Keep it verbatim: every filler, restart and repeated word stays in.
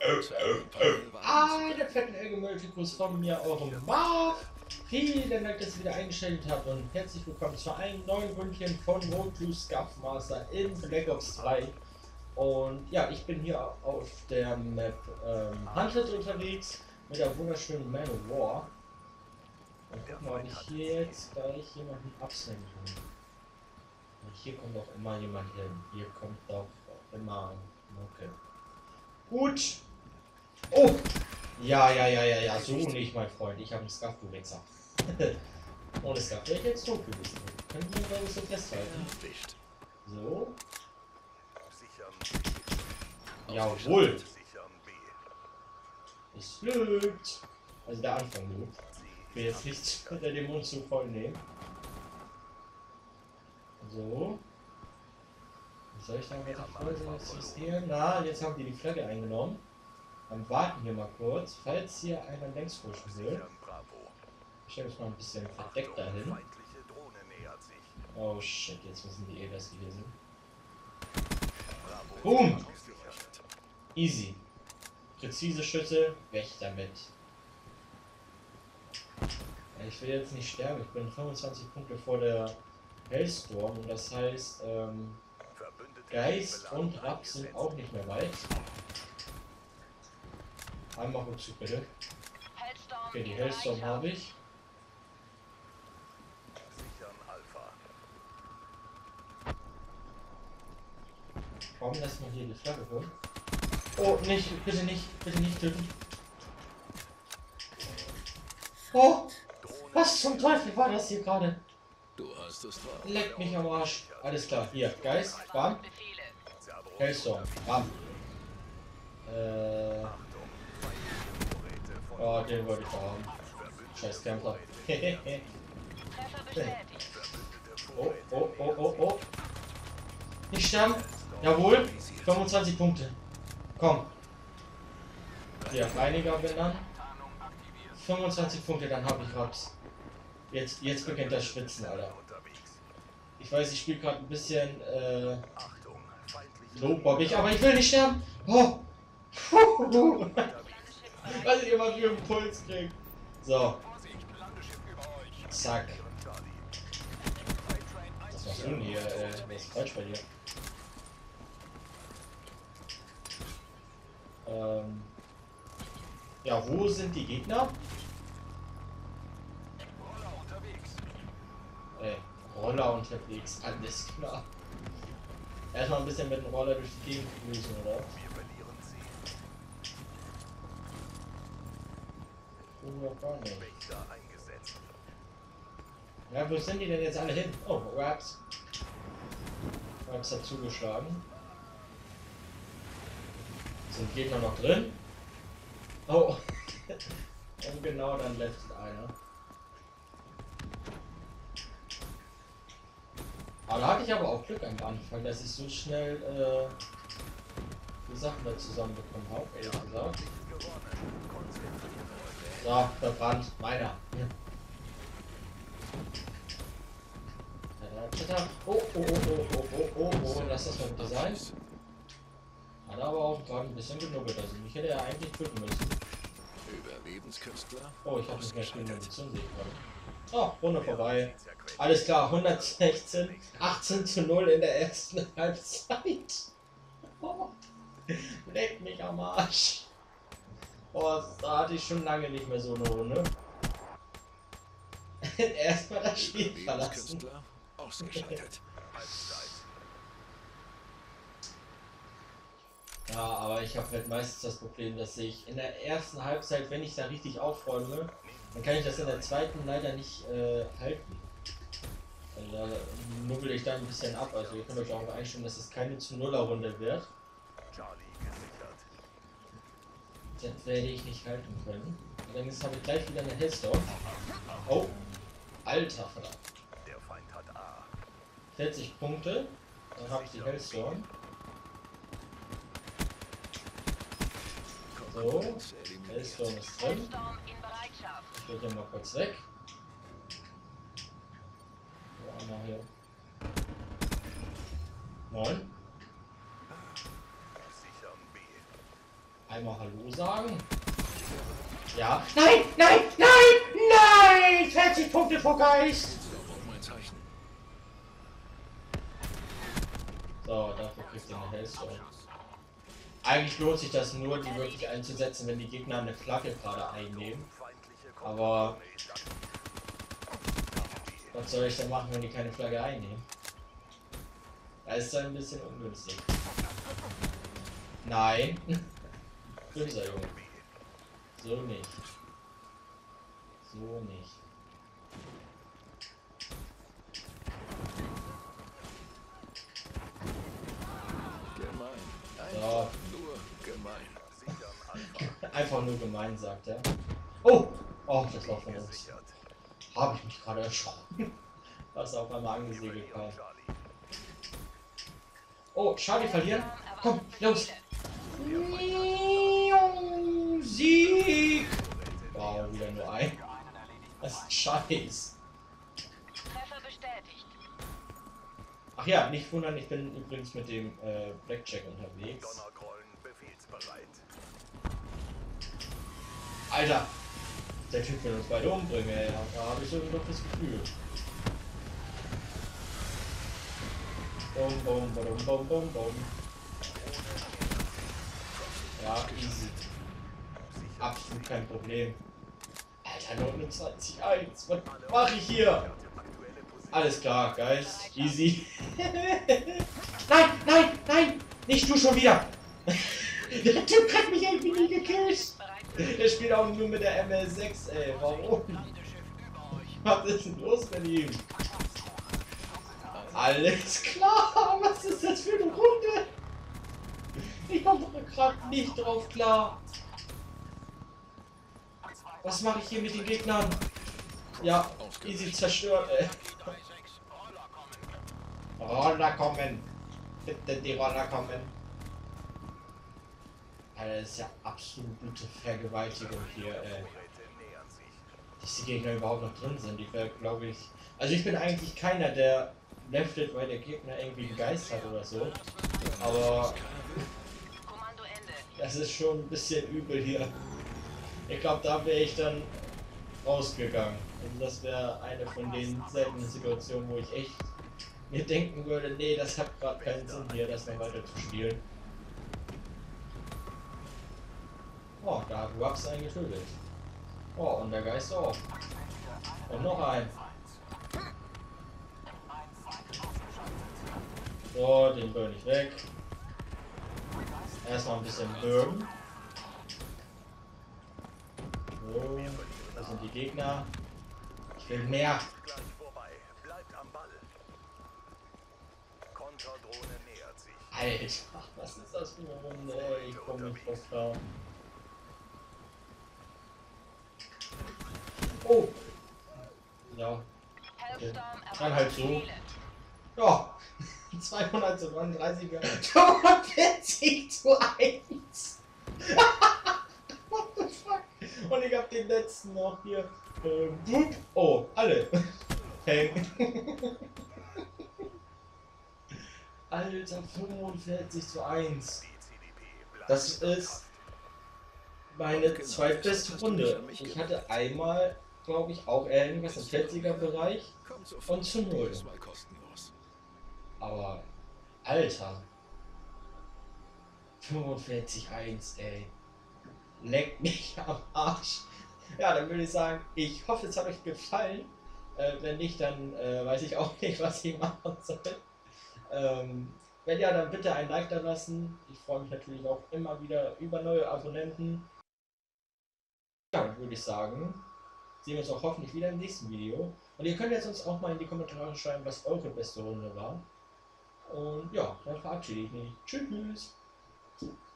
Eine fetten Elgemöltikus von mir, eurem Marv. Vielen Dank, dass ihr wieder eingeschaltet habt und herzlich willkommen zu einem neuen Rundchen von Road to Scuffmaster in Black Ops drei. Und ja, ich bin hier auf der Map ähm, Hunted unterwegs mit der wunderschönen Man of War. Und guck mal, ob ich hier jetzt gleich jemanden absenden kann. Und hier kommt auch immer jemand hin. Hier kommt doch immer Mucke. Gut. Oh! Ja, ja, ja, ja, ja, so nicht, mein Freund. Ich habe einen Scuff, du Wichser. Ohne Scuff wäre ich jetzt tot gewesen. Können wir, glaube ich, so festhalten. So. Jawohl. Es lügt. Also der Anfang lügt. Ich will jetzt nicht der Dämon zu voll nehmen. So. Soll ich da weiter vorsitzen? Na, jetzt haben die die Flagge eingenommen. Dann warten wir mal kurz, falls hier einer längs pushen will. Ich stelle mich mal ein bisschen verdeckt dahin. Oh shit, jetzt wissen die eh, dass wir hier sind. Boom! Easy. Präzise Schüsse, weg damit. Ich will jetzt nicht sterben, ich bin fünfundzwanzig Punkte vor der Hellstorm und das heißt, ähm, Geist und Rapp sind auch nicht mehr weit. Einmal Rückzug bitte. Okay, die Hellstorm habe ich. Warum lässt man hier die Flagge hören? Oh, nicht, bitte nicht, bitte nicht töten. Oh, was zum Teufel war das hier gerade? Leck mich am Arsch. Alles klar, hier, Geist, bam. Hellstorm, bam. Äh. Oh, den wollte ich da haben. Scheiß Kämpfer. Oh, oh, oh, oh, oh. Nicht sterben. Jawohl. fünfundzwanzig Punkte. Komm. Hier, Reiniger bin dann. fünfundzwanzig Punkte, dann habe ich Raps. Jetzt, jetzt beginnt das Schwitzen, Alter. Ich weiß, ich spiele gerade ein bisschen äh, lowbobbig, aber ich will nicht sterben. Oh. Weil ich immer für einen Puls kriegt. So. Zack. Was machst du denn hier? Äh, was ist falsch bei dir? Ähm. Ja, wo sind die Gegner? Ey, Roller unterwegs, alles klar. Erstmal ein bisschen mit dem Roller durch die Gegend cruisen, oder? Gar nicht. Ja, wo sind die denn jetzt alle hin? Oh, Raps. Raps hat zugeschlagen. Sind Gegner noch drin? Oh. Und genau dann läuft einer. Aber da hatte ich aber auch Glück am Anfang, dass ich so schnell äh, die Sachen da zusammenbekommen habe, ehrlich gesagt. So, verbrannt. Meiner. Oh, oh, oh, oh, oh, oh, oh, oh, lass das mal bitte sein. Hat aber auch gerade ein bisschen genubbelt, also mich hätte er eigentlich töten müssen. Oh, ich habe nicht mehr viel Munition, sehe ich gerade. Oh, Runde vorbei. Alles klar, hundertsechzehn, achtzehn zu null in der ersten Halbzeit. Oh, leck mich am Arsch. Oh, da hatte ich schon lange nicht mehr so eine Runde. Erstmal das Spiel verlassen. Ja, aber ich habe halt meistens das Problem, dass ich in der ersten Halbzeit, wenn ich da richtig aufräume, dann kann ich das in der zweiten leider nicht äh, halten. Also da nubbel ich da ein bisschen ab. Also ihr könnt euch auch einstellen, dass es keine zu Nuller Runde wird. Das werde ich nicht halten können. Allerdings habe ich gleich wieder eine Hellstorm. Oh, alter Verdammt. vierzig Punkte. Dann habe ich die Hellstorm. So, Hellstorm ist drin. Ich will hier mal kurz weg. So, einmal hier. neun. einmal Hallo sagen? Ja. Nein, nein, nein, nein! vierzig Punkte vor Geist! So, dafür kriegt ihr eine Hellstone. Eigentlich lohnt sich das nur, die wirklich einzusetzen, wenn die Gegner eine Flagge gerade einnehmen. Aber was soll ich denn machen, wenn die keine Flagge einnehmen? Da ist es ein bisschen ungünstig. Nein. Böser Junge. So nicht. So nicht. So. Einfach nur gemein, sagt er. Oh! Oh, das war von uns. Habe ich mich gerade erschrocken. Was auf einmal angesegelt kam. Oh, Charlie verlieren. Komm, los! Sieg! Wow, wieder nur ein. Das ist scheiß. Ach ja, nicht wundern, ich bin übrigens mit dem äh, Blackjack unterwegs. Alter! Der Typ will uns beide umbringen, ey. Da habe ich so ein das Gefühl. Bum, bum, bum, bum, bum, bum. Ja, easy. Absolut kein Problem. Alter, neunundzwanzig eins. Was mache ich hier? Alles klar, Geist. Easy. Nein, nein, nein! Nicht du schon wieder! Der Typ hat mich irgendwie nie gekillt! Der spielt auch nur mit der M L sechs, ey. Warum? Was ist denn los mit ihm? Alles klar! Was ist das für eine Runde? Ich komme gerade nicht drauf klar. Was mache ich hier mit den Gegnern? Ja, easy zerstört, ey. Roller kommen. Bitte die Roller kommen. Alter, das ist ja absolute Vergewaltigung hier, ey. Dass die Gegner überhaupt noch drin sind. Ich wäre, glaube ich... Also ich bin eigentlich keiner, der leftet, weil der Gegner irgendwie einen Geist hat oder so. Aber... Das ist schon ein bisschen übel hier. Ich glaube, da wäre ich dann rausgegangen. Also das wäre eine von den seltenen Situationen, wo ich echt mir denken würde, nee, das hat gerade keinen Sinn hier, das noch weiter zu spielen. Oh, da hat Wux einen getötet. Oh, und der Geist auch. Und noch ein. So, den burn ich weg. Erstmal ein bisschen burn. So, das sind die Gegner. Ich will mehr. Alter, was ist das für eine Runde? Ich komme nicht drauf klar. Oh! Ja. Okay. Dann halt so. Ja. zweihundertneununddreißiger. fünfundvierzig zu eins. What the fuck? Und ich hab den letzten noch hier. Äh, oh, alle. Hey. Alter, fünfundvierzig zu eins. Das ist meine zweitbeste Runde. Ich hatte einmal, glaube ich, auch irgendwas im vierziger Bereich und zu null. Aber, Alter. fünfundvierzig zu eins, ey. Leck mich am Arsch. Ja, dann würde ich sagen, ich hoffe, es hat euch gefallen. Äh, wenn nicht, dann äh, weiß ich auch nicht, was ich machen soll. Ähm, wenn ja, dann bitte ein Like da lassen. Ich freue mich natürlich auch immer wieder über neue Abonnenten. Ja, dann würde ich sagen, sehen wir uns auch hoffentlich wieder im nächsten Video. Und ihr könnt jetzt uns auch mal in die Kommentare schreiben, was eure beste Runde war. Und ja, dann verabschiede ich mich. Tschüss!